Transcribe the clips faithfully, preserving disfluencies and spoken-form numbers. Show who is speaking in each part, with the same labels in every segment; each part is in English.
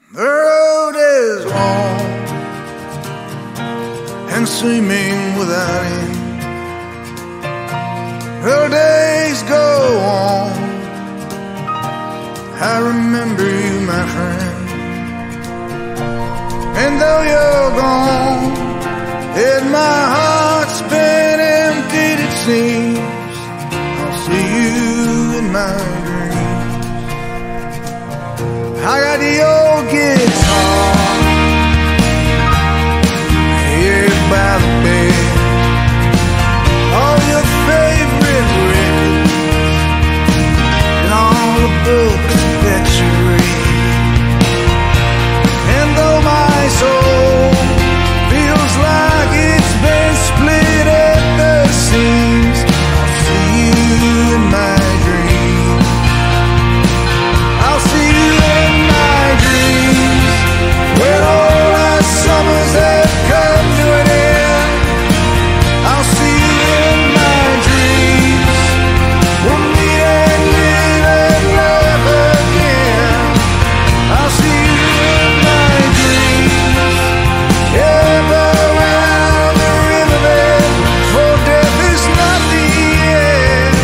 Speaker 1: The road is long and seeming without end. Her days go on. I remember you, my friend. And though you're gone, and my heart's been emptied, it seems, I'll see you in my dreams. I got the old guitar here by the bed, all your favorite records and all the books that you read. And though my soul feels like it's been split at the seams, I'll see you in my dreams. I'll see you in my dreams, when all our summers have come to an end. I'll see you in my dreams, we'll meet and live and love again. I'll see you in my dreams, yeah, around the riverbed, for death is not the end.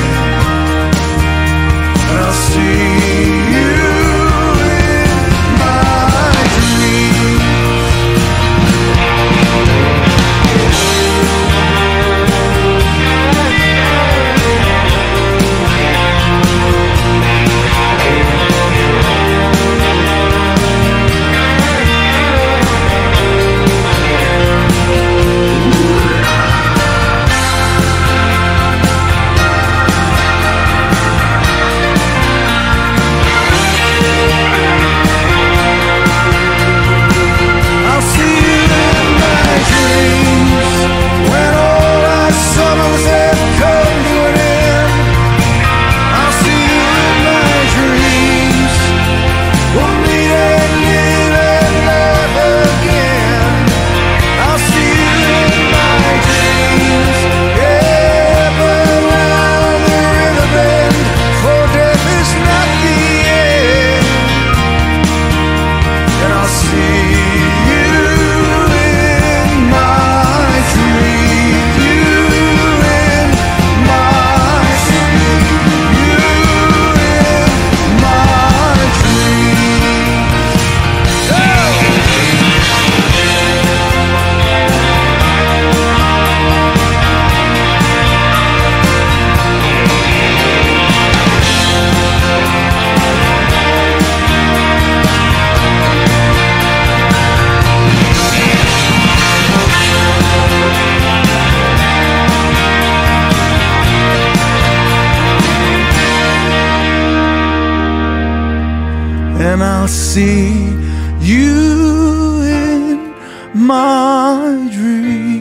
Speaker 1: And I'll see you in my dreams. I'll see you in my dreams, when all our summers have come to an end. I'll see you in my dreams, we'll meet and live and love again. I'll see you in my dreams, yeah, around the riverbed, for death is not the end. And I'll see you in my dreams, you in my dreams, you in my dreams. Oh! And I'll see you in my dreams.